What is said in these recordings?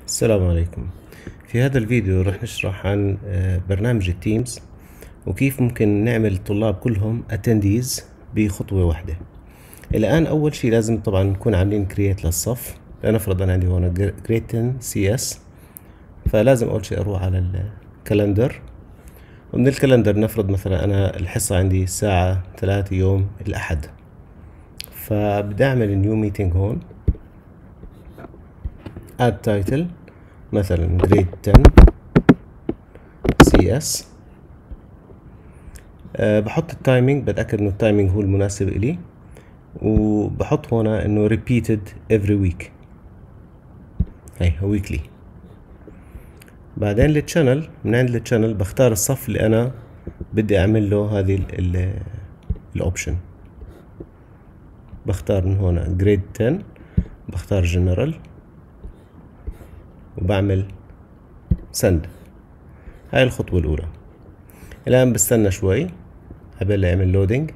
السلام عليكم. في هذا الفيديو رح نشرح عن برنامج التيمز وكيف ممكن نعمل الطلاب كلهم attendees بخطوة واحدة. الآن أول شيء لازم طبعا نكون عاملين create للصف. لنفرض أنا عندي هون grade 10 CS، فلازم أول شيء أروح على الكالندر، ومن الكالندر نفرض مثلا أنا الحصة عندي الساعة 3 يوم الأحد، فبدي أعمل new meeting هون. add title مثلا grade 10 CS. بحط التايمينج، بتأكد انه التايمينج هو المناسب إلي، وبحط هنا انه repeated every week، هي weekly. بعدين للتشانل، من عند التشانل بختار الصف اللي انا بدي اعمل له هذه الاوبشن. بختار من هنا grade 10، بختار general وبعمل send. هاي الخطوة الأولى. الآن بستنى شوي قبل لا يعمل لودينج،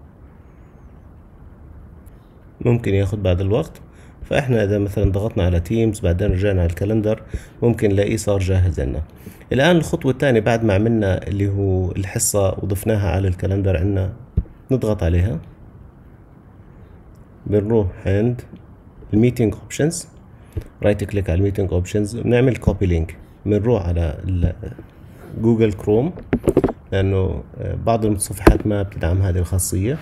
ممكن ياخد بعد الوقت. فاحنا اذا مثلا ضغطنا على تيمز بعدين رجعنا على الكالندر ممكن نلاقيه صار جاهز لنا. الان الخطوة الثانية بعد ما عملنا اللي هو الحصة وضفناها على الكالندر، عندنا نضغط عليها، بنروح عند الميتينج اوبشنز، رايت كليك على الميتينج اوبشنز ونعمل كوبي لينك. بنروح على جوجل كروم لانه بعض المتصفحات ما بتدعم هذه الخاصية،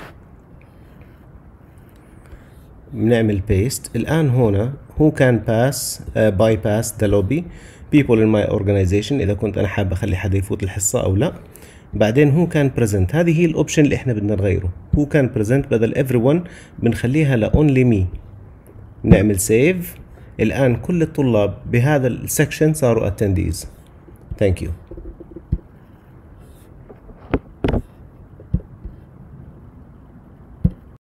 بنعمل بيست. الآن هنا هو كان باس باي باس ذا لوبي people in my organization، إذا كنت أنا حابب أخلي حدا يفوت الحصة أو لا. بعدين هو كان present، هذه هي الأوبشن اللي إحنا بدنا نغيره. هو كان present بدل everyone بنخليها ل only me. نعمل save. الآن كل الطلاب بهذا السكشن صاروا attendees. Thank you.